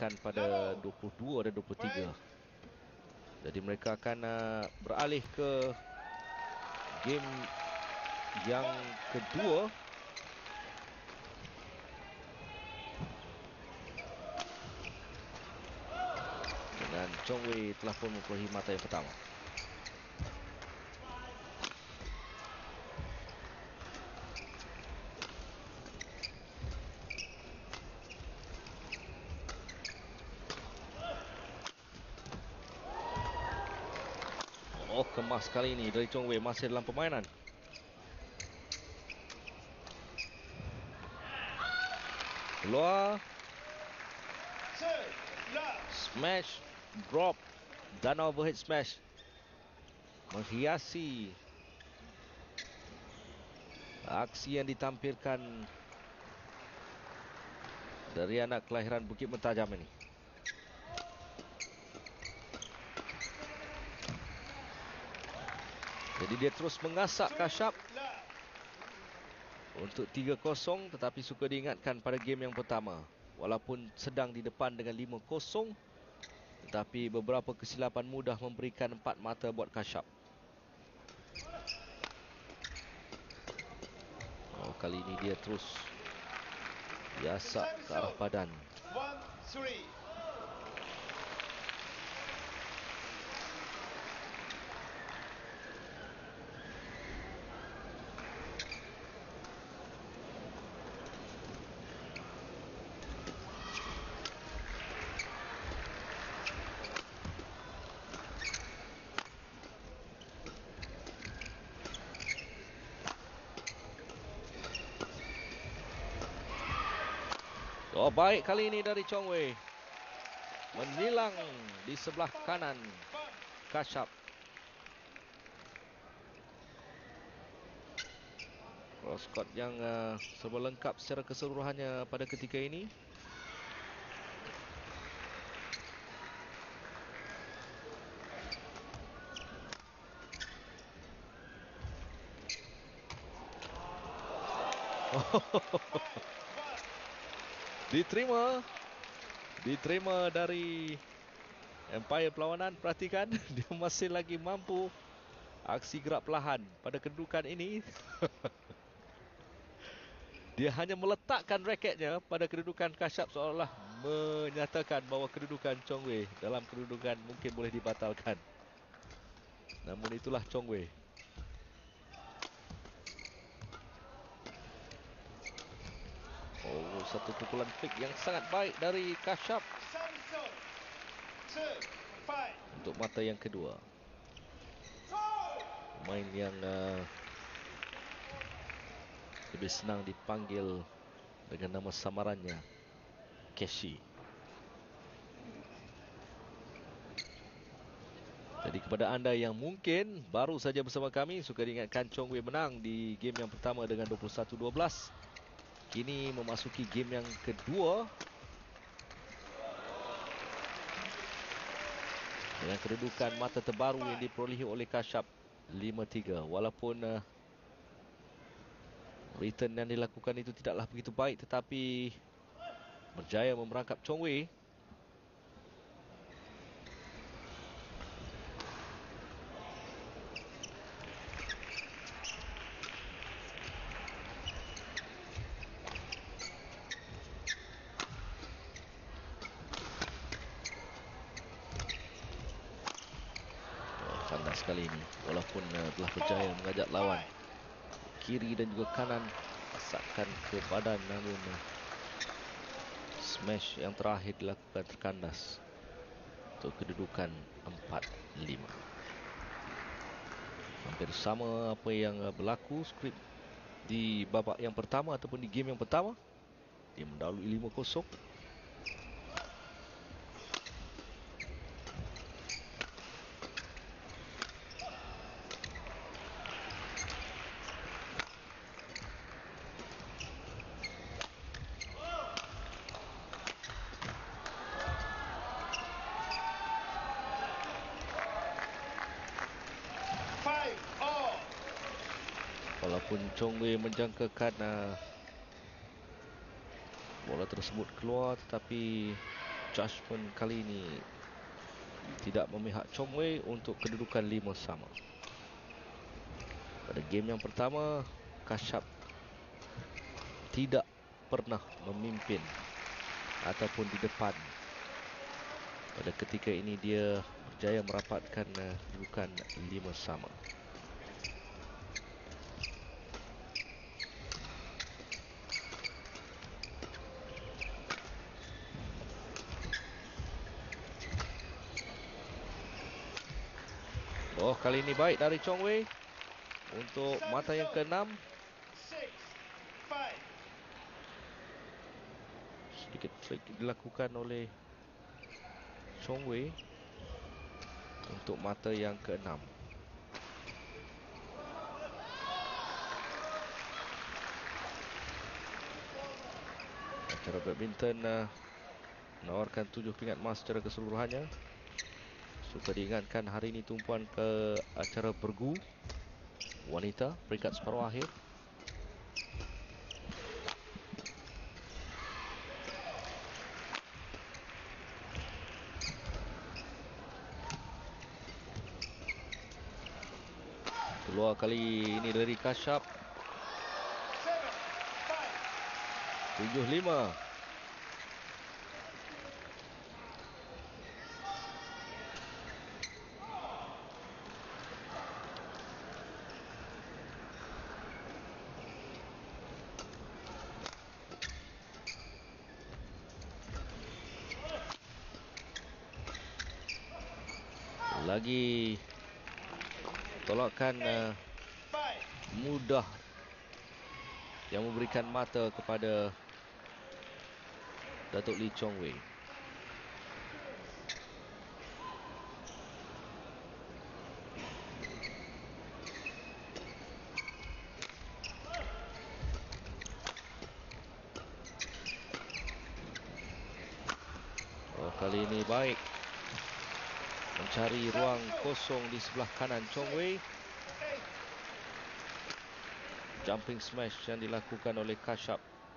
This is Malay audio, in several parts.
diingatkan pada 22 dan 23. Jadi mereka akan beralih ke game yang kedua. Dan Chong Wei telah pun memperolehi mata yang pertama. Oh, kemas kali ini dari Chong Wei, masih dalam permainan. Keluar. Smash, drop dan overhead smash menghiasi aksi yang ditampilkan dari anak kelahiran Bukit Mentajam ini. Jadi dia terus mengasak Kashyap untuk 3-0, tetapi suka diingatkan pada game yang pertama. Walaupun sedang di depan dengan 5-0, tetapi beberapa kesilapan mudah memberikan 4 mata buat Kashyap. Oh, kali ini dia terus biasa ke arah badan. Oh, baik kali ini dari Chong Wei. Menilang di sebelah kanan Kashyap. Cross court yang serba lengkap secara keseluruhannya pada ketika ini. Diterima dari umpire perlawanan. Perhatikan, dia masih lagi mampu aksi gerak perlahan pada kedudukan ini. Dia hanya meletakkan raketnya pada kedudukan Kashyap, seolah-olah menyatakan bahawa kedudukan Chong Wei dalam kedudukan mungkin boleh dibatalkan. Namun itulah Chong Wei. Oh, satu pukulan flick yang sangat baik dari Kashyap untuk mata yang kedua. Pemain yang lebih senang dipanggil dengan nama samarannya, Keshi. Jadi kepada anda yang mungkin baru saja bersama kami, suka diingatkan Chong Wei menang di game yang pertama dengan 21-12. Kini memasuki game yang kedua dengan kedudukan mata terbaru yang diperolehi oleh Kashyap 5-3. Walaupun return yang dilakukan itu tidaklah begitu baik, tetapi berjaya memerangkap Chong Wei. Kandas kali ini, walaupun telah berjaya mengajak lawan kiri dan juga kanan, asakkan ke badan, namun smash yang terakhir dilakukan terkandas untuk kedudukan 4-5. Hampir sama apa yang berlaku skrip di babak yang pertama ataupun di game yang pertama. Dia mendahului 5-0. Walaupun Chong Wei menjangkakan bola tersebut keluar, tetapi judgement kali ini tidak memihak Chong Wei untuk kedudukan 5 sama. Pada game yang pertama, Kashyap tidak pernah memimpin ataupun di depan. Pada ketika ini dia berjaya merapatkan kedudukan 5 sama. Oh, kali ini baik dari Chong Wei untuk mata yang ke-6. Sedikit flick dilakukan oleh Chong Wei untuk mata yang ke-6. Acara badminton menawarkan 7 pingat emas secara keseluruhannya. Suka diingatkan hari ini tumpuan ke acara bergu wanita peringkat separuh akhir. Keluar kali ini dari Kashyap. 7-5. Lagi tolakan mudah yang memberikan mata kepada Datuk Lee Chong Wei. Oh, kali ini baik mencari ruang kosong di sebelah kanan Chong Wei. Jumping smash yang dilakukan oleh Kashyap.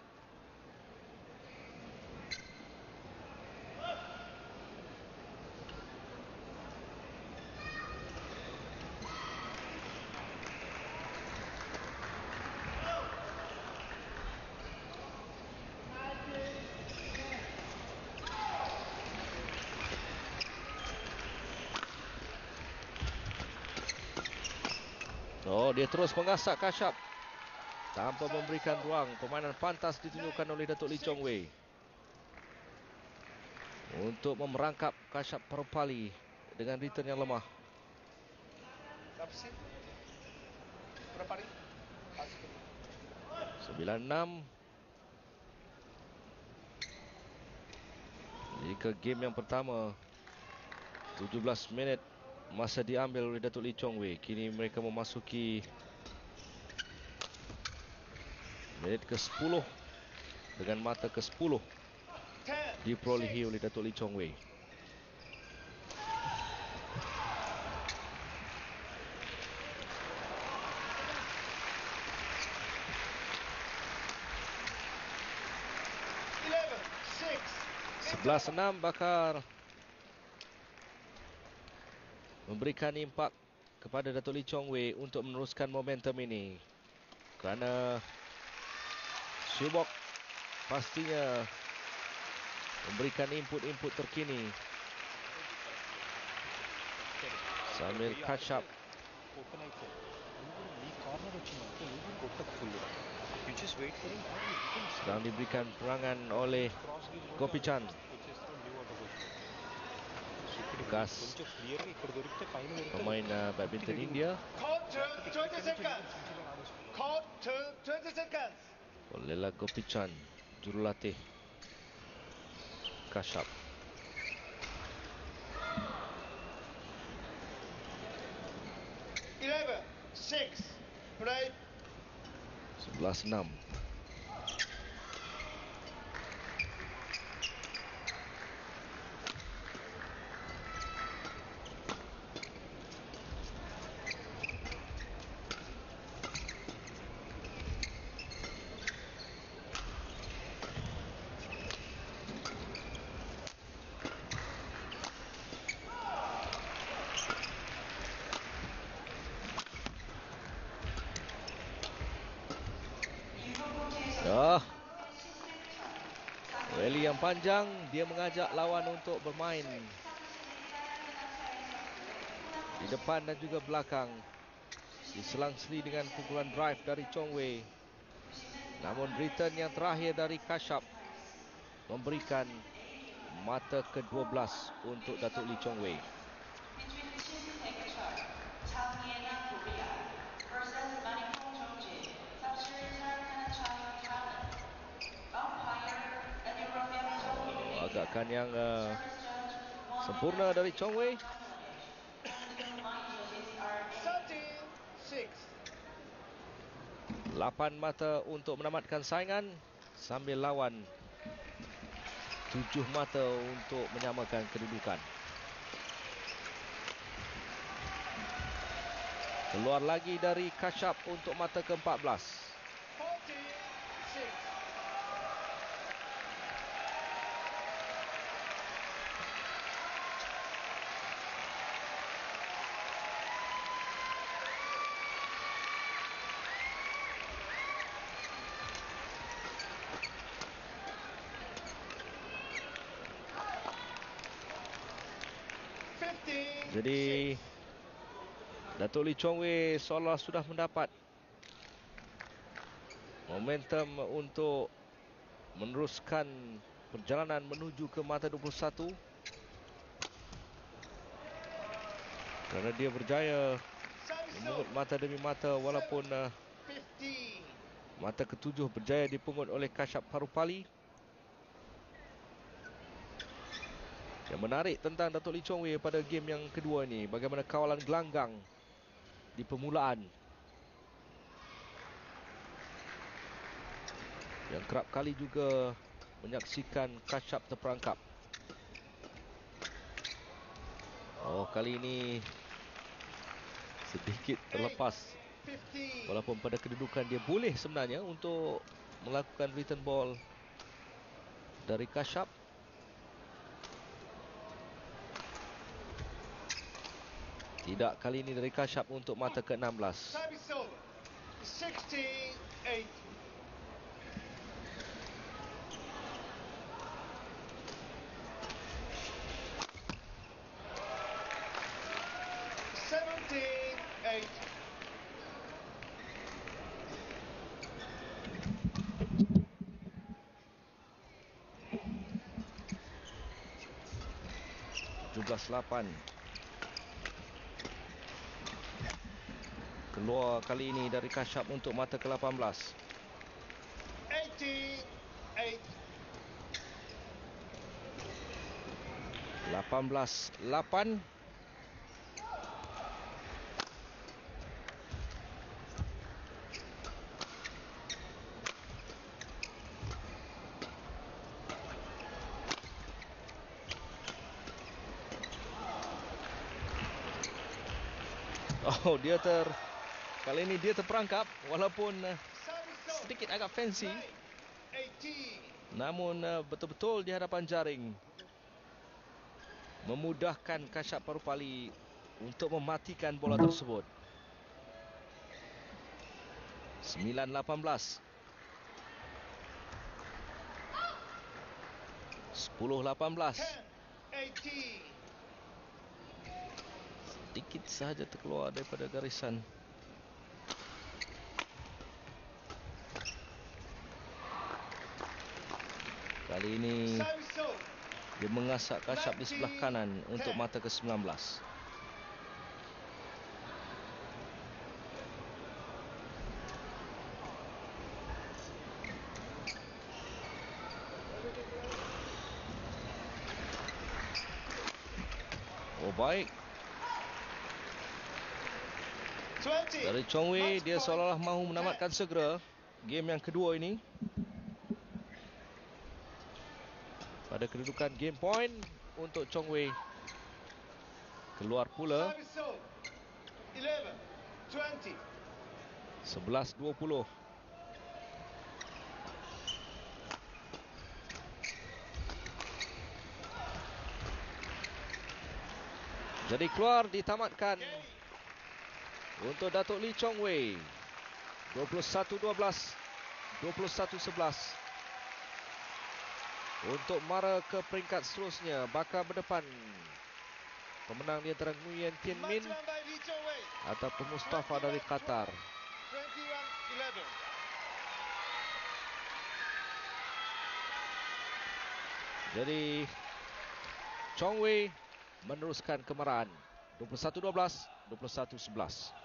Oh, dia terus mengasak Kashyap tanpa memberikan ruang. Permainan pantas ditunjukkan oleh Datuk Lee Chong Wei untuk memerangkap Kashyap Parupalli dengan return yang lemah. 9-6. Jika game yang pertama 17 minit masa diambil oleh Datuk Lee Chong Wei, kini mereka memasuki minit ke-10 dengan mata ke-10 diperolehi oleh Datuk Lee Chong Wei. Sebelas 6 bakal memberikan impak kepada Datuk Lee Chong Wei untuk meneruskan momentum ini, kerana Shibok pastinya memberikan input-input terkini sambil Kashyap sedang diberikan perangan oleh Gopichan. Bekas pemain badminton India. Oleh Gopichan, jurulatih Kashyap. Play. 11-6. panjang, dia mengajak lawan untuk bermain di depan dan juga belakang. Diselang-seli dengan pukulan drive dari Chong Wei. Namun return yang terakhir dari Kashyap memberikan mata ke-12 untuk Datuk Lee Chong Wei. Agakkan yang sempurna dari Chong Wei. 8 mata untuk menamatkan saingan, sambil lawan 7 mata untuk menyamakan kedudukan. Keluar lagi dari Kashyap untuk mata ke-14. Jadi Datuk Lee Chong Wei seolah sudah mendapat momentum untuk meneruskan perjalanan menuju ke mata 21, kerana dia berjaya memungut mata demi mata, walaupun mata ke-7 berjaya dipungut oleh Kashyap Parupalli. Yang menarik tentang Datuk Lee Chong Wei pada game yang kedua ini, bagaimana kawalan gelanggang di permulaan, yang kerap kali juga menyaksikan Kashyap terperangkap. Oh, kali ini sedikit terlepas, walaupun pada kedudukan dia boleh sebenarnya untuk melakukan return ball dari Kashyap. Tidak kali ini dari Kashyap untuk mata ke-16. Keluar kali ini dari Kashyap untuk mata ke-18. 18-8. Oh, kali ini dia terperangkap, walaupun sedikit agak fancy, namun betul-betul di hadapan jaring, memudahkan Kashyap Parupalli untuk mematikan bola tersebut. 9-18. 10-18. Sedikit sahaja terkeluar daripada garisan. Kali ini dia mengasak Kashyap di sebelah kanan untuk mata ke-19. Oh, baik dari Chong Wei. Dia seolah-olah mahu menamatkan segera game yang kedua ini. Pada kedudukan game point untuk Chong Wei. Keluar pula 11-20. Jadi keluar, ditamatkan untuk Datuk Lee Chong Wei. 21-12, 21-11. untuk mara ke peringkat seterusnya. Bakal berdepan pemenang di antara Nguyen Tien Min ataupun Mustafa dari Qatar. Jadi Chong Wei meneruskan kemarahan 21-12, 21-11.